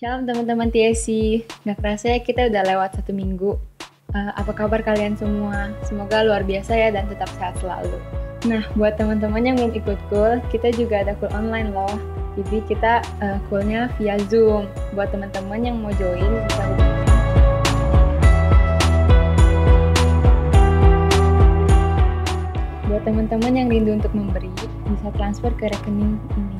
Shalom teman-teman TSC, nggak kerasa ya kita udah lewat 1 minggu. Apa kabar kalian semua? Semoga luar biasa ya dan tetap sehat selalu. Nah, buat teman-teman yang belum ikut cool, kita juga ada cool online loh. Jadi kita coolnya via Zoom. Buat teman-teman yang mau join bisa hubungi. Buat teman-teman yang rindu untuk memberi, bisa transfer ke rekening ini.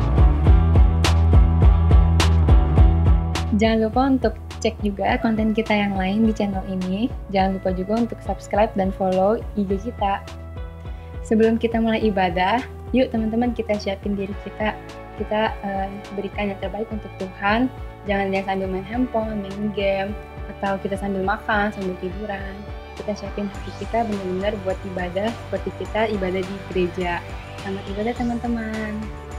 Jangan lupa untuk cek juga konten kita yang lain di channel ini. Jangan lupa juga untuk subscribe dan follow IG kita. Sebelum kita mulai ibadah, yuk teman-teman kita siapin diri kita. Kita berikan yang terbaik untuk Tuhan. Jangan lihat sambil main handphone, main game, atau kita sambil makan, sambil tiduran. Kita siapin hati kita benar-benar buat ibadah seperti kita ibadah di gereja. Selamat ibadah teman-teman.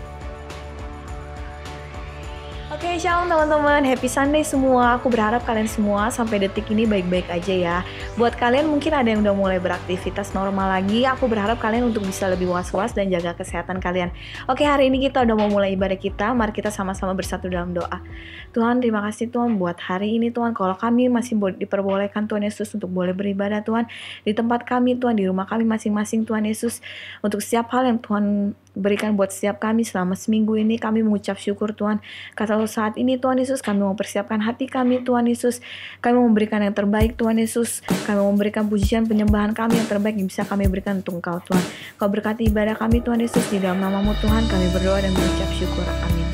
Oke, shalom teman-teman, happy Sunday semua. Aku berharap kalian semua sampai detik ini baik-baik aja ya. Buat kalian mungkin ada yang udah mulai beraktivitas normal lagi. Aku berharap kalian untuk bisa lebih was-was dan jaga kesehatan kalian. Oke, hari ini kita udah mau mulai ibadah kita. Mari kita sama-sama bersatu dalam doa. Tuhan, terima kasih Tuhan buat hari ini Tuhan. Kalau kami masih diperbolehkan Tuhan Yesus untuk boleh beribadah Tuhan di tempat kami Tuhan, di rumah kami masing-masing Tuhan Yesus. Untuk setiap hal yang Tuhan berikan buat setiap kami selama seminggu ini, kami mengucap syukur Tuhan. Kata saat ini Tuhan Yesus, kami mempersiapkan hati kami Tuhan Yesus. Kami memberikan yang terbaik Tuhan Yesus. Kami memberikan pujian penyembahan kami yang terbaik yang bisa kami berikan untuk Engkau Tuhan. Kau berkati ibadah kami Tuhan Yesus, di dalam nama-Mu Tuhan kami berdoa dan mengucap syukur. Amin.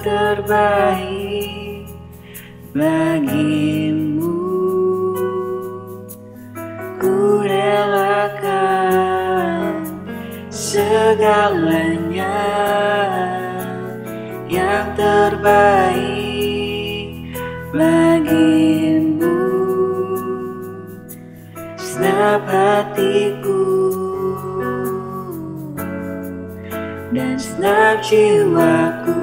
terbaik bagimu. Ku relakan segalanya, yang terbaik bagimu. Segenap hatiku dan segenap jiwaku.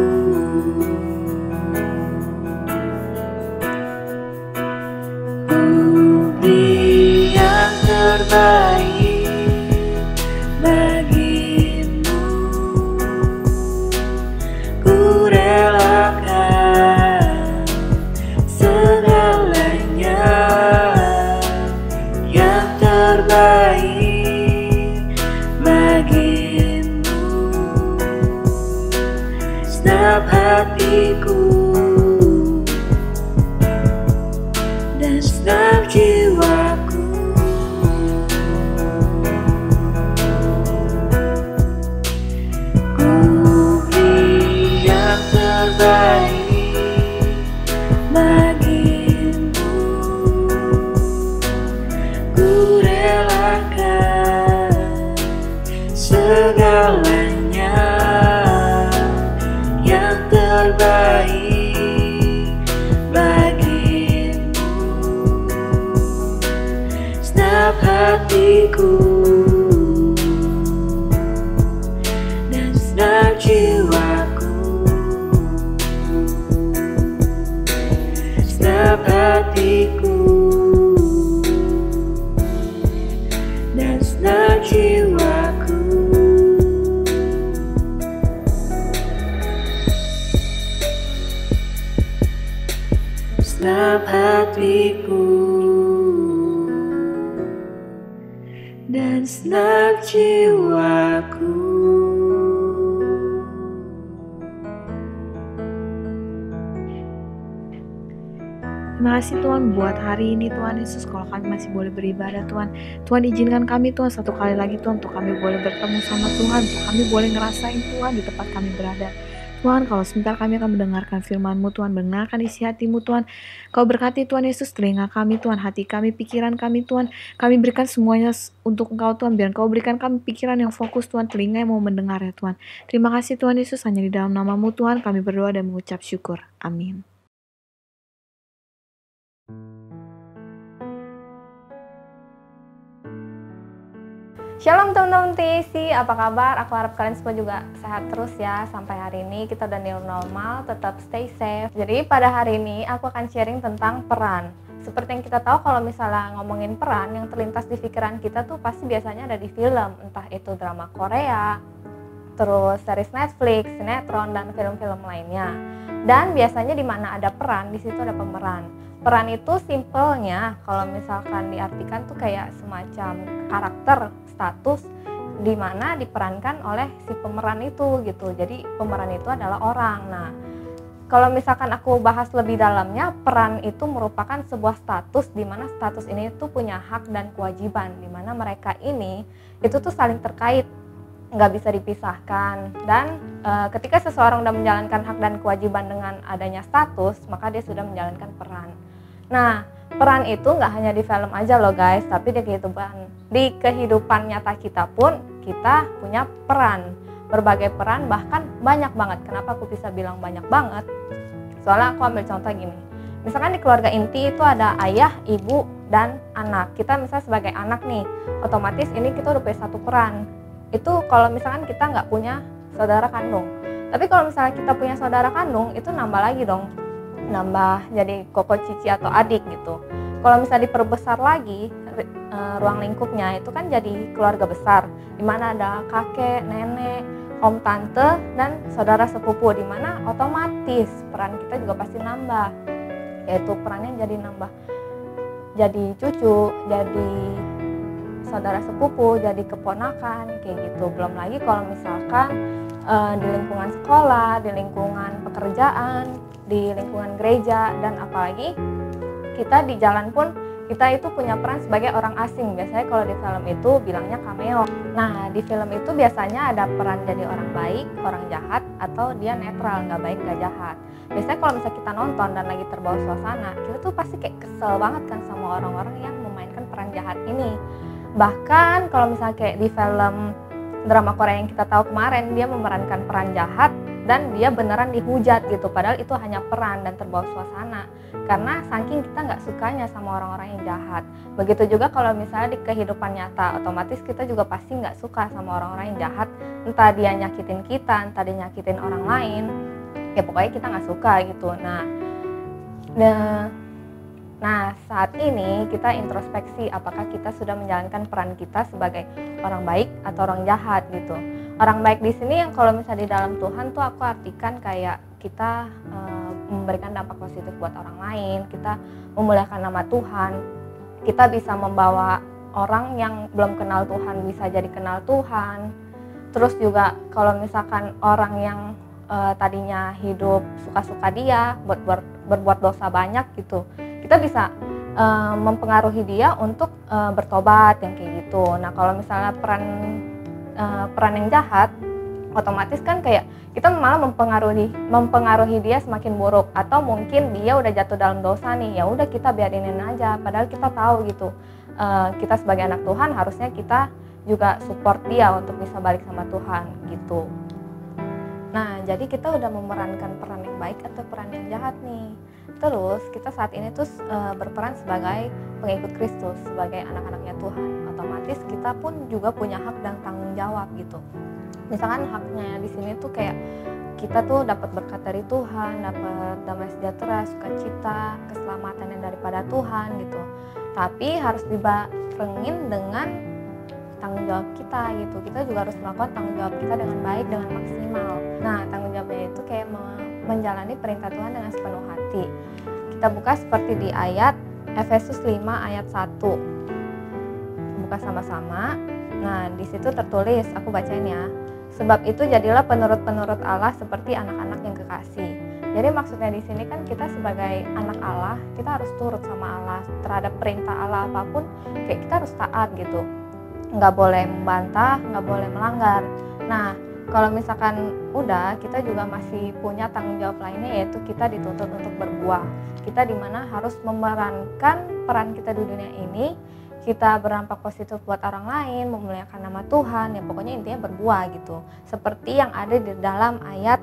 Ku beri yang terbaik bagimu. Ku relakan segalanya, yang terbaik bagimu. Segenap hatiku dan segenap jiwaku. Ku beri yang terbaik bagimu. Ku relakan segalanya, yang terbaik bagimu. Segenap hatiku dan segenap jiwaku. Segenap hatiku dan segenap jiwaku. Segenap hatiku dan segenap jiwaku. Terima kasih Tuhan buat hari ini Tuhan Yesus, kalau kami masih boleh beribadah Tuhan. Tuhan izinkan kami Tuhan satu kali lagi Tuhan, untuk kami boleh bertemu sama Tuhan, untuk kami boleh ngerasain Tuhan di tempat kami berada. Tuhan, kalau sebentar kami akan mendengarkan firman-Mu Tuhan, mendengarkan isi hati-Mu Tuhan. Kau berkati Tuhan Yesus, telinga kami Tuhan, hati kami, pikiran kami Tuhan. Kami berikan semuanya untuk Engkau Tuhan, biar Kau berikan kami pikiran yang fokus Tuhan, telinga yang mau mendengar ya Tuhan. Terima kasih Tuhan Yesus, hanya di dalam nama-Mu Tuhan kami berdoa dan mengucap syukur. Amin. Shalom teman-teman TAC, apa kabar? Aku harap kalian semua juga sehat terus ya. Sampai hari ini kita udah new normal, tetap stay safe. Jadi pada hari ini aku akan sharing tentang peran. Seperti yang kita tahu, kalau misalnya ngomongin peran, yang terlintas di pikiran kita tuh pasti biasanya ada di film. Entah itu drama Korea, terus series Netflix, sinetron, dan film-film lainnya. Dan biasanya di mana ada peran, di situ ada pemeran. Peran itu simpelnya kalau misalkan diartikan tuh kayak semacam karakter, status di mana diperankan oleh si pemeran itu gitu. Jadi pemeran itu adalah orang. Nah, kalau misalkan aku bahas lebih dalamnya, peran itu merupakan sebuah status di mana status ini tuh punya hak dan kewajiban, di mana mereka ini itu tuh saling terkait, nggak bisa dipisahkan. Dan ketika seseorang udah menjalankan hak dan kewajiban dengan adanya status, maka dia sudah menjalankan peran. Nah, peran itu nggak hanya di film aja loh guys, tapi di kehidupan nyata kita pun kita punya peran, berbagai peran, bahkan banyak banget. Kenapa aku bisa bilang banyak banget? Soalnya aku ambil contoh gini, misalkan di keluarga inti itu ada ayah, ibu, dan anak. Kita misalnya sebagai anak nih, otomatis ini kita udah punya satu peran. Itu kalau misalkan kita nggak punya saudara kandung. Tapi kalau misalnya kita punya saudara kandung, itu nambah lagi dong, nambah jadi koko, cici, atau adik gitu. Kalau misalnya diperbesar lagi ruang lingkupnya, itu kan jadi keluarga besar, di mana ada kakek, nenek, om, tante, dan saudara sepupu, di mana otomatis peran kita juga pasti nambah, yaitu perannya jadi nambah, jadi cucu, jadi saudara sepupu, jadi keponakan, kayak gitu. Belum lagi kalau misalkan di lingkungan sekolah, di lingkungan pekerjaan, di lingkungan gereja, dan apalagi kita di jalan pun kita itu punya peran sebagai orang asing. Biasanya kalau di film itu bilangnya cameo. Nah, di film itu biasanya ada peran jadi orang baik, orang jahat, atau dia netral, nggak baik, nggak jahat. Biasanya kalau misalnya kita nonton dan lagi terbawa suasana, kita tuh pasti kayak kesel banget kan sama orang-orang yang memainkan peran jahat ini. Bahkan kalau misalnya kayak di film drama Korea yang kita tahu kemarin, dia memerankan peran jahat dan dia beneran dihujat gitu, padahal itu hanya peran dan terbawa suasana karena saking kita nggak sukanya sama orang-orang yang jahat. Begitu juga kalau misalnya di kehidupan nyata, otomatis kita juga pasti nggak suka sama orang-orang yang jahat, entah dia nyakitin kita, entah dia nyakitin orang lain, ya pokoknya kita nggak suka gitu. Nah, saat ini kita introspeksi apakah kita sudah menjalankan peran kita sebagai orang baik atau orang jahat gitu. Orang baik di sini yang kalau misalnya di dalam Tuhan tuh aku artikan kayak kita memberikan dampak positif buat orang lain, kita memuliakan nama Tuhan, kita bisa membawa orang yang belum kenal Tuhan bisa jadi kenal Tuhan. Terus juga kalau misalkan orang yang tadinya hidup suka-suka dia, berbuat dosa banyak gitu, kita bisa mempengaruhi dia untuk bertobat yang kayak gitu. Nah, kalau misalnya peran yang jahat, otomatis kan kayak kita malah mempengaruhi dia semakin buruk, atau mungkin dia udah jatuh dalam dosa nih, ya udah kita biarinin aja, padahal kita tahu gitu kita sebagai anak Tuhan harusnya kita juga support dia untuk bisa balik sama Tuhan gitu. Nah, jadi kita udah memerankan peran yang baik atau peran yang jahat nih. Terus kita saat ini tuh berperan sebagai pengikut Kristus, sebagai anak-anaknya Tuhan. Otomatis kita pun juga punya hak dan tanggung jawab gitu. Misalkan haknya di sini tuh kayak kita tuh dapat berkat dari Tuhan, dapat damai sejahtera, sukacita, keselamatan yang daripada Tuhan gitu. Tapi harus dibarengin dengan tanggung jawab kita gitu. Kita juga harus melakukan tanggung jawab kita dengan baik, dengan maksimal. Nah, tanggung jawabnya itu kayak menjalani perintah Tuhan dengan sepenuh hati. Kita buka seperti di ayat Efesus 5 ayat 1. Buka sama-sama. Nah, di situ tertulis, aku bacain ya. Sebab itu jadilah penurut-penurut Allah seperti anak-anak yang kekasih. Jadi maksudnya di sini kan kita sebagai anak Allah, kita harus turut sama Allah terhadap perintah Allah apapun, kayak kita harus taat gitu. Nggak boleh membantah, nggak boleh melanggar. Nah, kalau misalkan udah, kita juga masih punya tanggung jawab lainnya, yaitu kita dituntut untuk berbuah. Kita dimana harus memerankan peran kita di dunia ini, kita berdampak positif buat orang lain, memuliakan nama Tuhan, ya pokoknya intinya berbuah gitu. Seperti yang ada di dalam ayat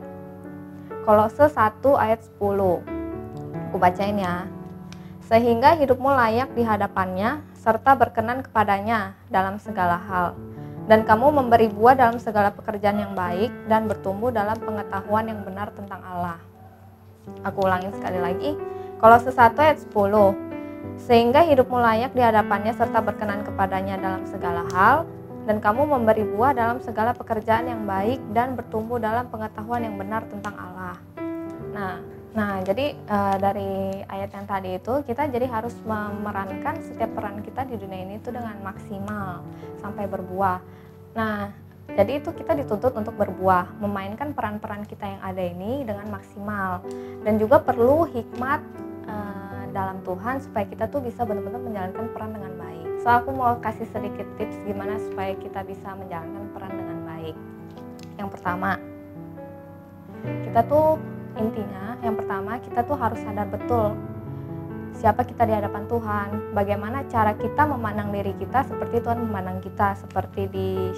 Kolose 1 ayat 10. Aku bacain ya. Sehingga hidupmu layak di hadapannya, serta berkenan kepadanya dalam segala hal. Dan kamu memberi buah dalam segala pekerjaan yang baik dan bertumbuh dalam pengetahuan yang benar tentang Allah. Aku ulangin sekali lagi. Kolose 1 ayat 10. Sehingga hidupmu layak di hadapannya serta berkenan kepadanya dalam segala hal, dan kamu memberi buah dalam segala pekerjaan yang baik dan bertumbuh dalam pengetahuan yang benar tentang Allah. Nah, jadi dari ayat yang tadi itu kita jadi harus memerankan setiap peran kita di dunia ini itu dengan maksimal sampai berbuah. Nah, jadi itu kita dituntut untuk berbuah, memainkan peran-peran kita yang ada ini dengan maksimal, dan juga perlu hikmat dalam Tuhan supaya kita tuh bisa benar-benar menjalankan peran dengan baik. So aku mau kasih sedikit tips gimana supaya kita bisa menjalankan peran dengan baik. Yang pertama, kita tuh intinya yang pertama kita tuh harus sadar betul siapa kita di hadapan Tuhan, bagaimana cara kita memandang diri kita seperti Tuhan memandang kita, seperti di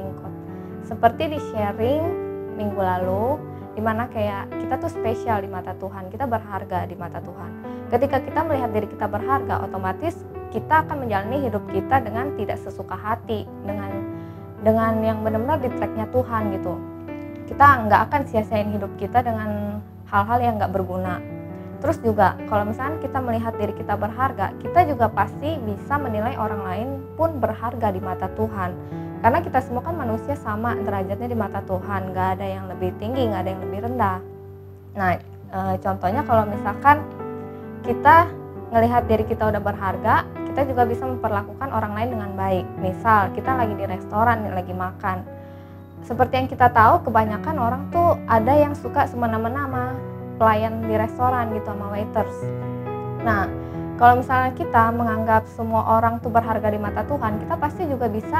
sharing minggu lalu, dimana kayak kita tuh spesial di mata Tuhan, kita berharga di mata Tuhan. Ketika kita melihat diri kita berharga, otomatis kita akan menjalani hidup kita dengan tidak sesuka hati, dengan yang benar-benar di tracknya Tuhan gitu. Kita nggak akan sia-siain hidup kita dengan hal-hal yang nggak berguna. Terus juga kalau misalnya kita melihat diri kita berharga, kita juga pasti bisa menilai orang lain pun berharga di mata Tuhan. Karena kita semua kan manusia sama derajatnya di mata Tuhan, nggak ada yang lebih tinggi, nggak ada yang lebih rendah. Nah, contohnya kalau misalkan kita ngelihat diri kita udah berharga, kita juga bisa memperlakukan orang lain dengan baik. Misal kita lagi di restoran, lagi makan. Seperti yang kita tahu, kebanyakan orang tuh ada yang suka semena-mena sama pelayan di restoran gitu, sama waiters. Nah, kalau misalnya kita menganggap semua orang tuh berharga di mata Tuhan, kita pasti juga bisa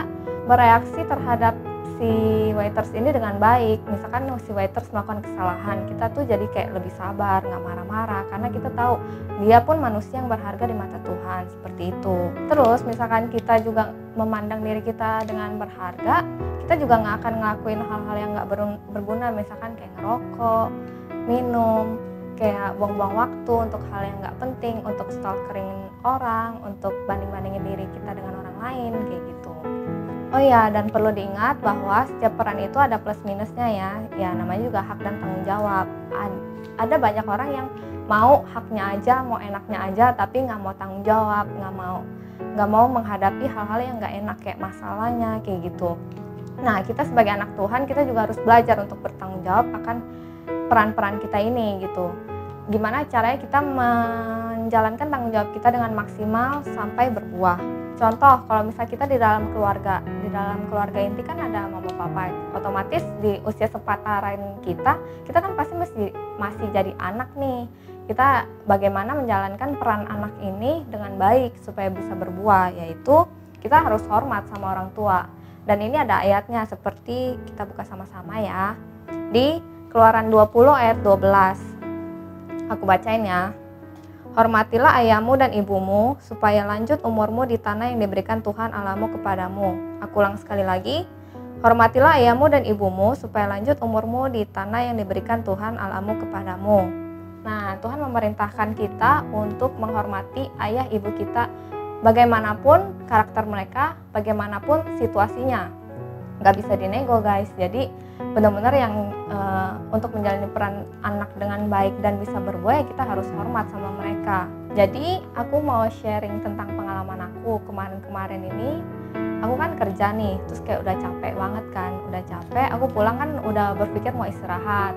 bereaksi terhadap si waiters ini dengan baik. Misalkan si waiters melakukan kesalahan, kita tuh jadi kayak lebih sabar, nggak marah-marah, karena kita tahu dia pun manusia yang berharga di mata Tuhan, seperti itu. Terus misalkan kita juga memandang diri kita dengan berharga, kita juga nggak akan ngelakuin hal-hal yang nggak berguna, misalkan kayak ngerokok, minum, kayak buang-buang waktu untuk hal yang nggak penting, untuk stalkerin orang, untuk banding-bandingin diri kita dengan orang lain, kayak gitu. Oh ya, dan perlu diingat bahwa setiap peran itu ada plus minusnya ya. Ya namanya juga hak dan tanggung jawab. Ada banyak orang yang mau haknya aja, mau enaknya aja, tapi nggak mau tanggung jawab, nggak mau menghadapi hal-hal yang nggak enak kayak masalahnya, kayak gitu. Nah, kita sebagai anak Tuhan, kita juga harus belajar untuk bertanggung jawab akan peran-peran kita ini gitu. Gimana caranya kita menjalankan tanggung jawab kita dengan maksimal sampai berbuah. Contoh, kalau misalnya kita di dalam keluarga inti kan ada mama papa, otomatis di usia sepantaran kita kan pasti masih jadi anak nih. Kita bagaimana menjalankan peran anak ini dengan baik supaya bisa berbuah, yaitu kita harus hormat sama orang tua. Dan ini ada ayatnya, seperti kita buka sama-sama ya, di Keluaran 20 ayat 12. Aku bacain ya. Hormatilah ayahmu dan ibumu, supaya lanjut umurmu di tanah yang diberikan Tuhan Allahmu kepadamu. Aku ulang sekali lagi. Hormatilah ayahmu dan ibumu, supaya lanjut umurmu di tanah yang diberikan Tuhan Allahmu kepadamu. Nah, Tuhan memerintahkan kita untuk menghormati ayah ibu kita, bagaimanapun karakter mereka, bagaimanapun situasinya. Nggak bisa dinego guys. Jadi benar-benar yang untuk menjalani peran anak dengan baik dan bisa berbuah, ya kita harus hormat sama mereka. Jadi aku mau sharing tentang pengalaman aku kemarin ini. Aku kan kerja nih, terus kayak udah capek banget kan, aku pulang kan udah berpikir mau istirahat.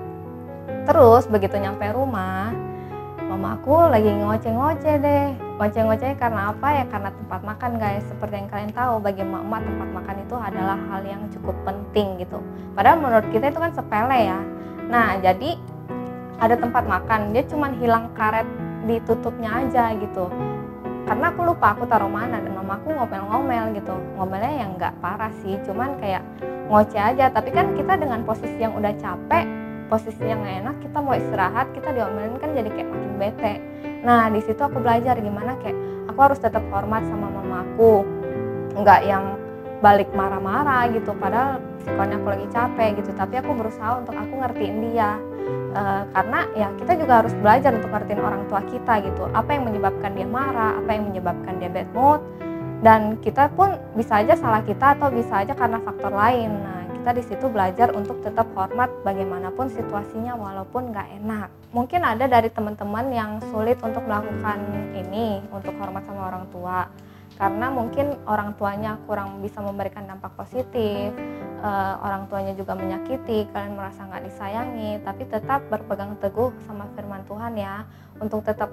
Terus begitu nyampe rumah, mama aku lagi ngoceh-ngoceh deh. Ngoceh-ngoceh karena apa ya? Karena tempat makan guys. Seperti yang kalian tahu, bagi emak-emak tempat makan itu adalah hal yang cukup penting gitu. Padahal menurut kita itu kan sepele ya. Nah, jadi ada tempat makan, dia cuman hilang karet ditutupnya aja gitu. Karena aku lupa aku taruh mana, dan mamaku ngomel-ngomel gitu. Ngomelnya yang nggak parah sih, cuman kayak ngoceh aja. Tapi kan kita dengan posisi yang udah capek, posisi yang gak enak, kita mau istirahat, kita diomelin kan jadi kayak makin bete. Nah, di situ aku belajar gimana kayak aku harus tetap hormat sama mamaku, nggak yang balik marah-marah gitu, padahal psikolonya aku lagi capek gitu. Tapi aku berusaha untuk aku ngertiin dia, karena ya kita juga harus belajar untuk ngertiin orang tua kita gitu, apa yang menyebabkan dia marah, apa yang menyebabkan dia bad mood, dan kita pun bisa aja salah kita atau bisa aja karena faktor lain. Nah, kita di situ belajar untuk tetap hormat bagaimanapun situasinya walaupun nggak enak. Mungkin ada dari teman-teman yang sulit untuk melakukan ini, untuk hormat sama orang tua, karena mungkin orang tuanya kurang bisa memberikan dampak positif, orang tuanya juga menyakiti, kalian merasa nggak disayangi. Tapi tetap berpegang teguh sama firman Tuhan ya, untuk tetap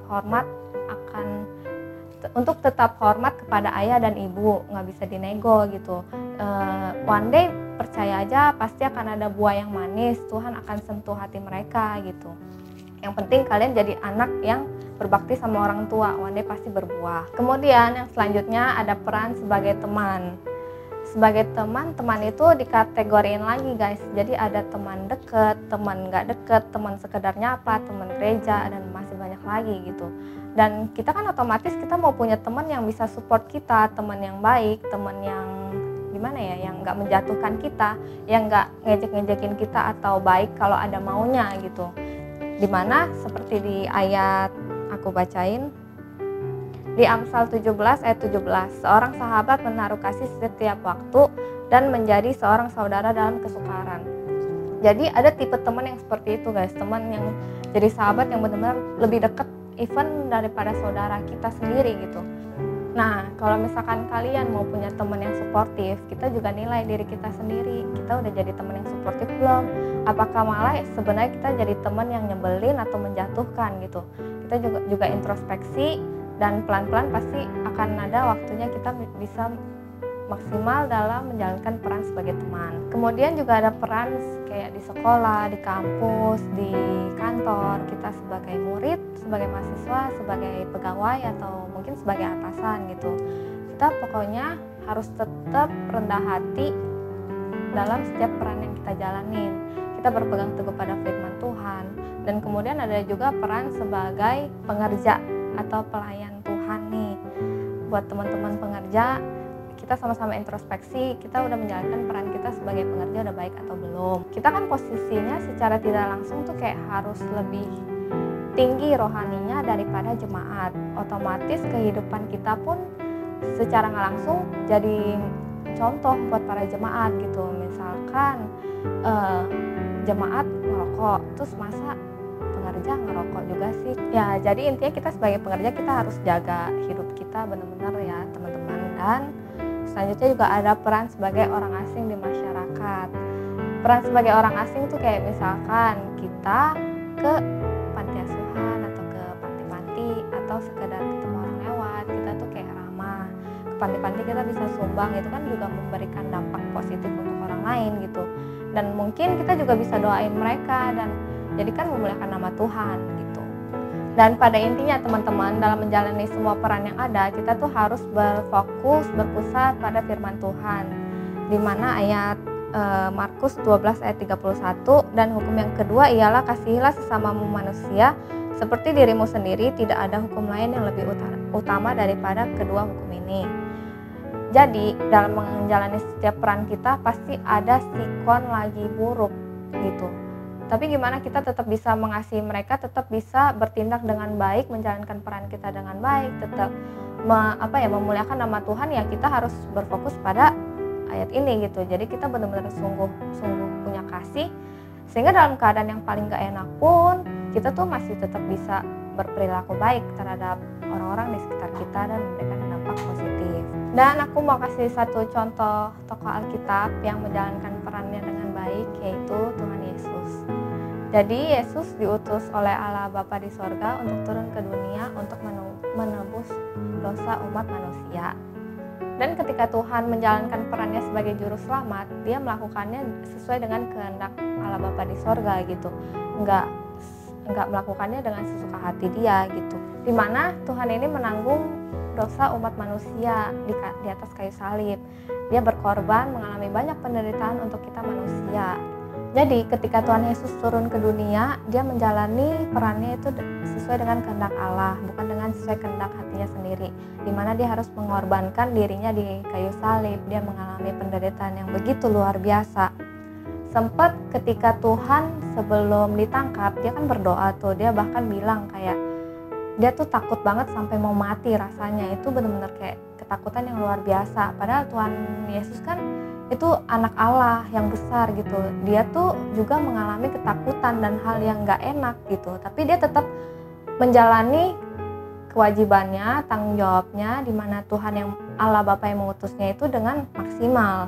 hormat kepada ayah dan ibu, nggak bisa dinego gitu. One day percaya aja pasti akan ada buah yang manis, Tuhan akan sentuh hati mereka gitu. Yang penting kalian jadi anak yang berbakti sama orang tua, one day pasti berbuah. Kemudian yang selanjutnya ada peran sebagai teman. Sebagai teman itu dikategoriin lagi guys. Jadi ada teman deket, teman nggak deket, teman sekedar nyapa, teman gereja, dan masih banyak lagi gitu. Dan kita kan otomatis kita mau punya teman yang bisa support kita, teman yang baik, teman yang gimana ya, yang nggak menjatuhkan kita, yang nggak ngejek-ngejekin kita, atau baik kalau ada maunya gitu. Dimana seperti di ayat aku bacain di Amsal 17 ayat 17, seorang sahabat menaruh kasih setiap waktu dan menjadi seorang saudara dalam kesukaran. Jadi ada tipe teman yang seperti itu guys, teman yang jadi sahabat yang benar-benar lebih dekat even daripada saudara kita sendiri gitu. Nah, kalau misalkan kalian mau punya teman yang suportif, kita juga nilai diri kita sendiri. Kita udah jadi teman yang suportif belum? Apakah malah sebenarnya kita jadi teman yang nyebelin atau menjatuhkan gitu? Kita juga introspeksi, dan pelan-pelan pasti akan ada waktunya kita bisa maksimal dalam menjalankan peran sebagai teman. Kemudian juga ada peran kayak di sekolah, di kampus, di kantor, kita sebagai murid, sebagai mahasiswa, sebagai pegawai, atau mungkin sebagai atasan gitu. kita pokoknya harus tetap rendah hati dalam setiap peran yang kita jalanin. Kita berpegang teguh pada firman Tuhan. Dan kemudian ada juga peran sebagai pengerja atau pelayan Tuhan nih. Buat teman-teman pengerja, kita sama-sama introspeksi, kita udah menjalankan peran kita sebagai pengerja udah baik atau belum. Kita kan posisinya secara tidak langsung tuh kayak harus lebih tinggi rohaninya daripada jemaat. Otomatis kehidupan kita pun secara nggak langsung jadi contoh buat para jemaat gitu. Misalkan jemaat ngerokok, terus masa pengerja ngerokok juga sih? Ya, jadi intinya kita sebagai pengerja kita harus jaga hidup kita benar-benar ya teman-teman. Dan selanjutnya juga ada peran sebagai orang asing di masyarakat. Peran sebagai orang asing tuh kayak misalkan kita ke panti asuhan atau ke panti-panti atau sekedar ketemu orang lewat, kita tuh kayak ramah. Ke panti-panti kita bisa sumbang, itu kan juga memberikan dampak positif untuk orang lain gitu. Dan mungkin kita juga bisa doain mereka dan jadikan memuliakan nama Tuhan gitu. Dan pada intinya teman-teman, dalam menjalani semua peran yang ada, kita tuh harus berfokus, berpusat pada firman Tuhan. Di mana ayat Markus 12 ayat 31, dan hukum yang kedua ialah kasihilah sesamamu manusia seperti dirimu sendiri, tidak ada hukum lain yang lebih utama daripada kedua hukum ini. Jadi dalam menjalani setiap peran kita pasti ada sikon lagi buruk gitu. Tapi gimana kita tetap bisa mengasihi mereka, tetap bisa bertindak dengan baik, menjalankan peran kita dengan baik, tetap memuliakan nama Tuhan, ya kita harus berfokus pada ayat ini gitu. Jadi kita benar-benar sungguh punya kasih, sehingga dalam keadaan yang paling gak enak pun kita tuh masih tetap bisa berperilaku baik terhadap orang-orang di sekitar kita dan memberikan dampak positif. Dan aku mau kasih satu contoh tokoh Alkitab yang menjalankan perannya dengan baik, yaitu Tuhan Yesus. Jadi Yesus diutus oleh Allah Bapa di sorga untuk turun ke dunia untuk menebus dosa umat manusia. Dan ketika Tuhan menjalankan perannya sebagai juru selamat, dia melakukannya sesuai dengan kehendak Allah Bapa di sorga gitu. Enggak melakukannya dengan sesuka hati dia gitu. Dimana Tuhan ini menanggung dosa umat manusia di atas kayu salib. Dia berkorban, mengalami banyak penderitaan untuk kita manusia. Jadi ketika Tuhan Yesus turun ke dunia, dia menjalani perannya itu sesuai dengan kehendak Allah, bukan dengan sesuai kehendak hatinya sendiri. Dimana dia harus mengorbankan dirinya di kayu salib, dia mengalami penderitaan yang begitu luar biasa. Sempat ketika Tuhan sebelum ditangkap, dia kan berdoa tuh, dia bahkan bilang kayak dia tuh takut banget sampai mau mati rasanya. Itu benar-benar kayak ketakutan yang luar biasa. Padahal Tuhan Yesus kan itu anak Allah yang besar gitu. Dia tuh juga mengalami ketakutan dan hal yang gak enak gitu. Tapi dia tetap menjalani kewajibannya, tanggung jawabnya, di mana Tuhan yang Allah Bapa yang mengutusnya itu dengan maksimal.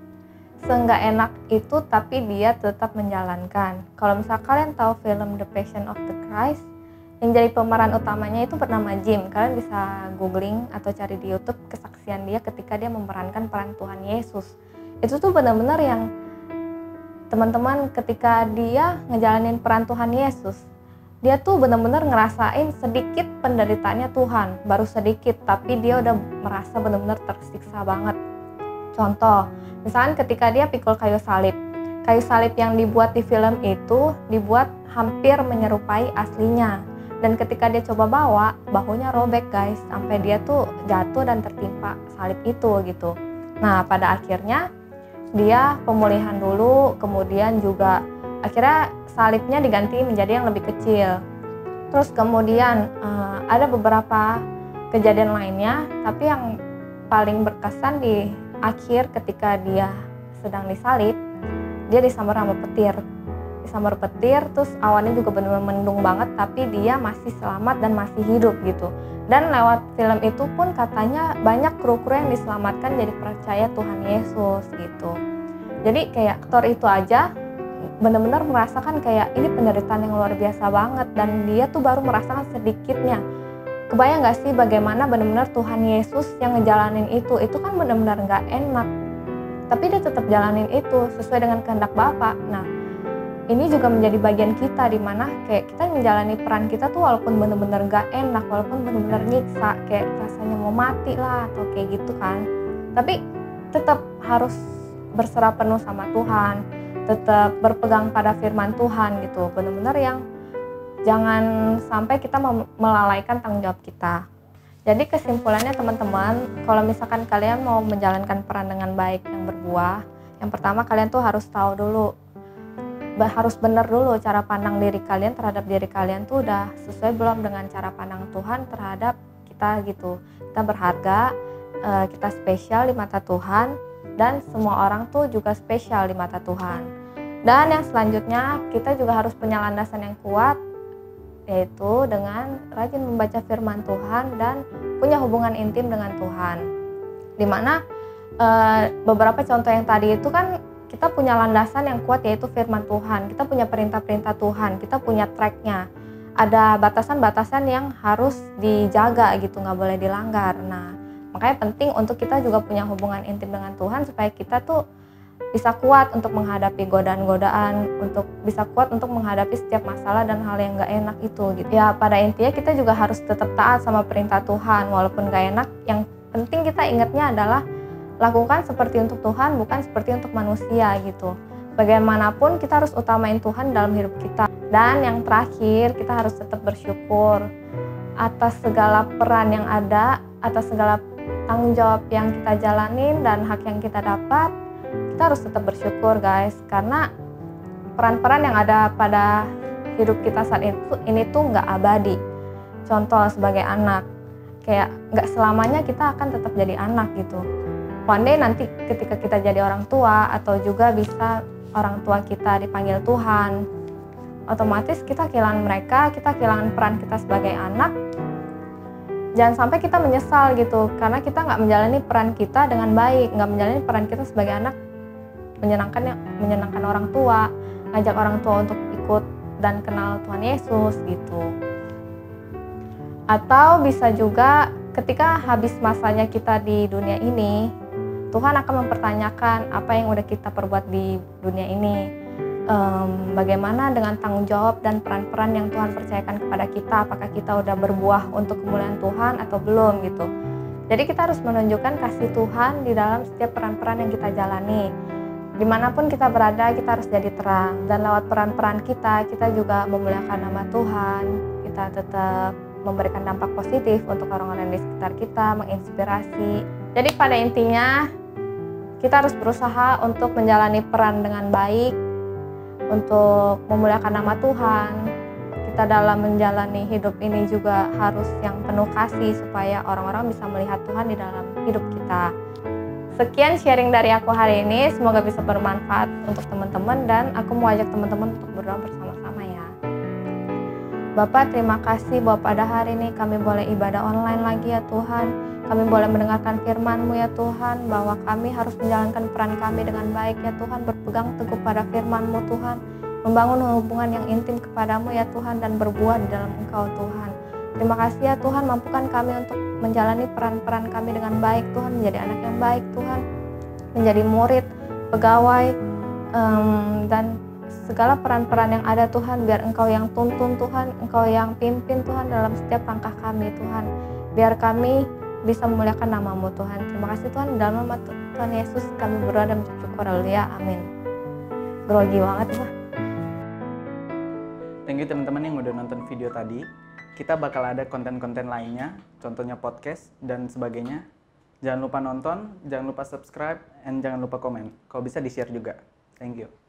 Seenggak enak itu, tapi dia tetap menjalankan. Kalau misalnya kalian tahu film The Passion of the Christ, yang jadi pemeran utamanya itu bernama Jim. Kalian bisa googling atau cari di YouTube kesaksian dia ketika dia memerankan peran Tuhan Yesus. Itu tuh benar-benar yang teman-teman, ketika dia ngejalanin peran Tuhan Yesus, dia tuh benar-benar ngerasain sedikit penderitaannya Tuhan. Baru sedikit, tapi dia udah merasa benar-benar tersiksa banget. Contoh, misalkan ketika dia pikul kayu salib. Kayu salib yang dibuat di film itu dibuat hampir menyerupai aslinya. Dan ketika dia coba bawa, bahunya robek guys, sampai dia tuh jatuh dan tertimpa salib itu gitu. Nah pada akhirnya dia pemulihan dulu, kemudian juga akhirnya salibnya diganti menjadi yang lebih kecil. Terus kemudian ada beberapa kejadian lainnya, tapi yang paling berkesan di akhir ketika dia sedang disalib, dia disambar sama petir. Disambar petir, terus awannya juga benar-benar mendung banget, tapi dia masih selamat dan masih hidup gitu. Dan lewat film itu pun katanya banyak kru-kru yang diselamatkan jadi percaya Tuhan Yesus gitu. Jadi kayak aktor itu aja benar-benar merasakan kayak ini penderitaan yang luar biasa banget, dan dia tuh baru merasakan sedikitnya. Kebayang gak sih bagaimana benar-benar Tuhan Yesus yang ngejalanin itu kan benar-benar gak enak. Tapi dia tetap jalanin itu sesuai dengan kehendak Bapa. Nah, ini juga menjadi bagian kita, di mana kayak kita menjalani peran kita tuh walaupun bener-bener gak enak, walaupun bener-bener nyiksa, kayak rasanya mau mati lah atau kayak gitu kan, tapi tetap harus berserah penuh sama Tuhan, tetap berpegang pada firman Tuhan gitu, bener-bener yang jangan sampai kita melalaikan tanggung jawab kita. Jadi kesimpulannya teman-teman, kalau misalkan kalian mau menjalankan peran dengan baik yang berbuah, yang pertama kalian tuh harus tahu dulu, harus benar dulu cara pandang diri kalian terhadap diri kalian tuh udah sesuai belum dengan cara pandang Tuhan terhadap kita gitu. Kita berharga, kita spesial di mata Tuhan, dan semua orang tuh juga spesial di mata Tuhan. Dan yang selanjutnya kita juga harus punya landasan yang kuat, yaitu dengan rajin membaca firman Tuhan dan punya hubungan intim dengan Tuhan. Dimana beberapa contoh yang tadi itu kan kita punya landasan yang kuat, yaitu firman Tuhan, kita punya perintah-perintah Tuhan, kita punya tracknya, ada batasan-batasan yang harus dijaga gitu, nggak boleh dilanggar. Nah, makanya penting untuk kita juga punya hubungan intim dengan Tuhan supaya kita tuh bisa kuat untuk menghadapi godaan-godaan, untuk bisa kuat untuk menghadapi setiap masalah dan hal yang gak enak itu gitu. Ya pada intinya kita juga harus tetap taat sama perintah Tuhan walaupun gak enak. Yang penting kita ingatnya adalah lakukan seperti untuk Tuhan, bukan seperti untuk manusia gitu. Bagaimanapun kita harus utamain Tuhan dalam hidup kita. Dan yang terakhir, kita harus tetap bersyukur atas segala peran yang ada, atas segala tanggung jawab yang kita jalanin dan hak yang kita dapat. Kita harus tetap bersyukur guys, karena peran-peran yang ada pada hidup kita saat ini tuh nggak abadi. Contoh sebagai anak, kayak nggak selamanya kita akan tetap jadi anak gitu. One day nanti ketika kita jadi orang tua, atau juga bisa orang tua kita dipanggil Tuhan, otomatis kita kehilangan mereka, kita kehilangan peran kita sebagai anak. Jangan sampai kita menyesal gitu, karena kita nggak menjalani peran kita dengan baik, nggak menjalani peran kita sebagai anak menyenangkan orang tua, ngajak orang tua untuk ikut dan kenal Tuhan Yesus gitu. Atau bisa juga ketika habis masanya kita di dunia ini, Tuhan akan mempertanyakan apa yang udah kita perbuat di dunia ini. Bagaimana dengan tanggung jawab dan peran-peran yang Tuhan percayakan kepada kita, apakah kita udah berbuah untuk kemuliaan Tuhan atau belum gitu. Jadi kita harus menunjukkan kasih Tuhan di dalam setiap peran-peran yang kita jalani. Dimanapun kita berada, kita harus jadi terang, dan lewat peran-peran kita juga memuliakan nama Tuhan. Kita tetap memberikan dampak positif untuk orang-orang di sekitar kita, menginspirasi. Jadi pada intinya kita harus berusaha untuk menjalani peran dengan baik, untuk memuliakan nama Tuhan. Kita dalam menjalani hidup ini juga harus yang penuh kasih supaya orang-orang bisa melihat Tuhan di dalam hidup kita. Sekian sharing dari aku hari ini, semoga bisa bermanfaat untuk teman-teman, dan aku mau ajak teman-teman untuk berdoa bersama-sama ya. Bapak, terima kasih bahwa pada hari ini kami boleh ibadah online lagi ya Tuhan. Kami boleh mendengarkan firman-Mu ya Tuhan, bahwa kami harus menjalankan peran kami dengan baik ya Tuhan, berpegang teguh pada firman-Mu Tuhan, membangun hubungan yang intim kepadamu ya Tuhan, dan berbuah di dalam Engkau Tuhan. Terima kasih ya Tuhan, mampukan kami untuk menjalani peran-peran kami dengan baik Tuhan, menjadi anak yang baik Tuhan, menjadi murid, pegawai, dan segala peran-peran yang ada Tuhan, biar Engkau yang tuntun Tuhan, Engkau yang pimpin Tuhan dalam setiap langkah kami Tuhan, biar kami bisa memuliakan nama-Mu Tuhan. Terima kasih Tuhan, dalam nama Tuhan Yesus kami berdoa dan mengucap syukur, haleluya, amin. Grogi banget Pak. Thank you teman-teman yang udah nonton video tadi. Kita bakal ada konten-konten lainnya, contohnya podcast dan sebagainya. Jangan lupa nonton, jangan lupa subscribe, dan jangan lupa komen. Kalau bisa di-share juga. Thank you.